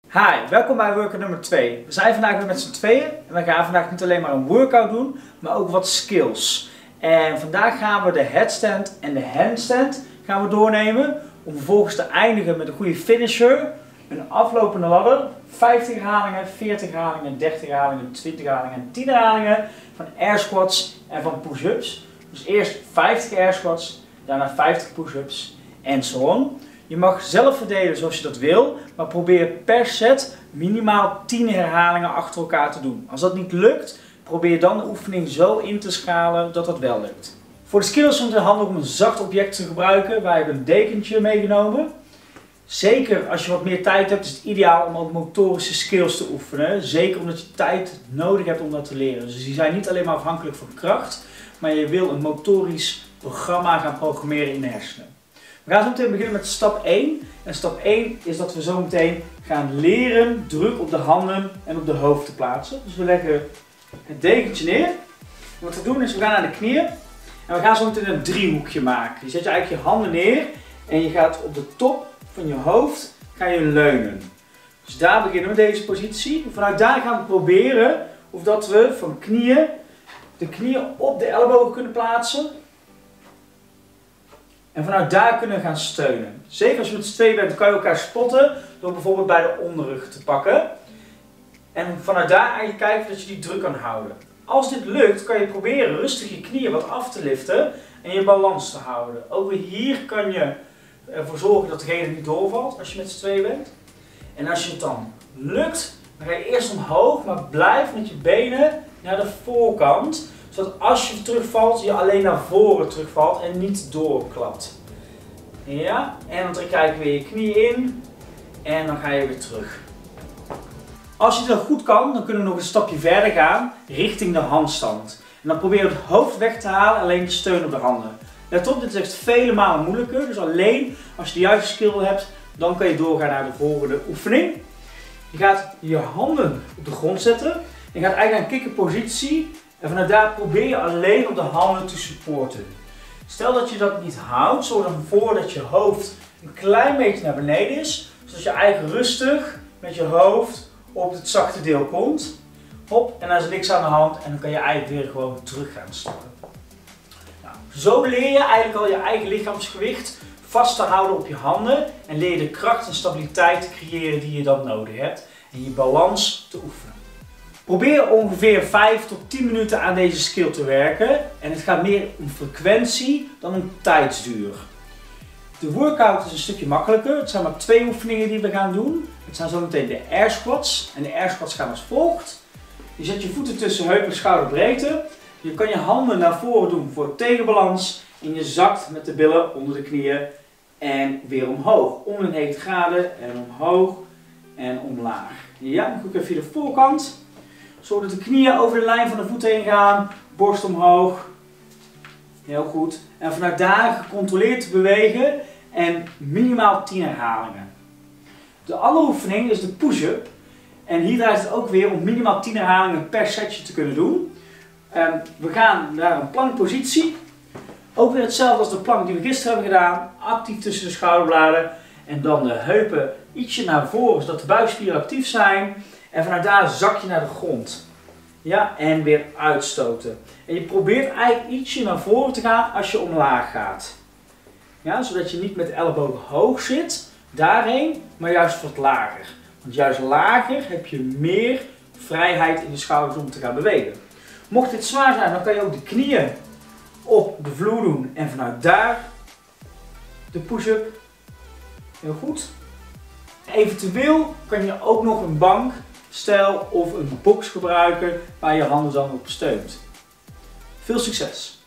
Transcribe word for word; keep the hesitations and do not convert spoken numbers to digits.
Hi, welkom bij workout nummer twee. We zijn vandaag weer met z'n tweeën en we gaan vandaag niet alleen maar een workout doen, maar ook wat skills. En vandaag gaan we de headstand en de handstand gaan we doornemen om vervolgens te eindigen met een goede finisher, een aflopende ladder, vijftig herhalingen, veertig herhalingen, dertig herhalingen, twintig herhalingen, tien herhalingen van air squats en van push-ups. Dus eerst vijftig air squats, daarna vijftig push-ups en zo on. Je mag zelf verdelen zoals je dat wil, maar probeer per set minimaal tien herhalingen achter elkaar te doen. Als dat niet lukt, probeer dan de oefening zo in te schalen dat dat wel lukt. Voor de skills is het handig om een zacht object te gebruiken. Wij hebben een dekentje meegenomen. Zeker als je wat meer tijd hebt, is het ideaal om ook motorische skills te oefenen. Zeker omdat je tijd nodig hebt om dat te leren. Dus die zijn niet alleen maar afhankelijk van kracht, maar je wil een motorisch programma gaan programmeren in de hersenen. We gaan zo meteen beginnen met stap één. En stap één is dat we zo meteen gaan leren druk op de handen en op de hoofd te plaatsen. Dus we leggen het dekentje neer. Wat we doen is we gaan naar de knieën. En we gaan zo meteen een driehoekje maken. Je zet je eigenlijk je handen neer en je gaat op de top van je hoofd ga je leunen. Dus daar beginnen we deze positie. Vanuit daar gaan we proberen of dat we van knieën de knieën op de ellebogen kunnen plaatsen. En vanuit daar kunnen we gaan steunen. Zeker als je met z'n tweeën bent, kan je elkaar spotten door bijvoorbeeld bij de onderrug te pakken. En vanuit daar eigenlijk kijken dat je die druk kan houden. Als dit lukt, kan je proberen rustig je knieën wat af te liften en je balans te houden. Ook weer hier kan je ervoor zorgen dat degene niet doorvalt als je met z'n tweeën bent. En als je het dan lukt, dan ga je eerst omhoog, maar blijf met je benen naar de voorkant. Zodat als je terugvalt, je alleen naar voren terugvalt en niet doorklapt. Ja, en dan trek je eigenlijk weer je knie in en dan ga je weer terug. Als je dat goed kan, dan kunnen we nog een stapje verder gaan richting de handstand. En dan probeer je het hoofd weg te halen, alleen de steun op de handen. Let op, dit is echt vele malen moeilijker. Dus alleen als je de juiste skill hebt, dan kan je doorgaan naar de volgende oefening. Je gaat je handen op de grond zetten. Je gaat eigenlijk naar een kikkerpositie. En vanuit daar probeer je alleen op de handen te supporten. Stel dat je dat niet houdt, zorg ervoor dat je hoofd een klein beetje naar beneden is. Zodat je eigenlijk rustig met je hoofd op het zachte deel komt. Hop, en dan is er niks aan de hand en dan kan je eigenlijk weer gewoon terug gaan stappen. Nou, zo leer je eigenlijk al je eigen lichaamsgewicht vast te houden op je handen. En leer je de kracht en stabiliteit te creëren die je dan nodig hebt. En je balans te oefenen. Probeer ongeveer vijf tot tien minuten aan deze skill te werken en het gaat meer om frequentie dan om tijdsduur. De workout is een stukje makkelijker, het zijn maar twee oefeningen die we gaan doen. Het zijn zo meteen de air squats en de air squats gaan als volgt. Je zet je voeten tussen heup en schouderbreedte. Je kan je handen naar voren doen voor tegenbalans en je zakt met de billen onder de knieën en weer omhoog. Om een negentig graden en omhoog en omlaag. Ja, dan doe ik even de voorkant. Zodat de knieën over de lijn van de voeten heen gaan, borst omhoog. Heel goed. En vanuit daar gecontroleerd te bewegen en minimaal tien herhalingen. De andere oefening is de push-up. En hier draait het ook weer om minimaal tien herhalingen per setje te kunnen doen. En we gaan naar een plankpositie. Ook weer hetzelfde als de plank die we gisteren hebben gedaan. Actief tussen de schouderbladen. En dan de heupen ietsje naar voren, zodat de buikspieren actief zijn. En vanuit daar zak je naar de grond. Ja, en weer uitstoten. En je probeert eigenlijk ietsje naar voren te gaan als je omlaag gaat. Ja, zodat je niet met de ellebogen hoog zit, daarheen, maar juist wat lager. Want juist lager heb je meer vrijheid in de schouders om te gaan bewegen. Mocht dit zwaar zijn, dan kan je ook de knieën op de vloer doen en vanuit daar de push-up. Heel goed. Eventueel kan je ook nog een bank, stel of een box gebruiken waar je handen dan op steunt. Veel succes!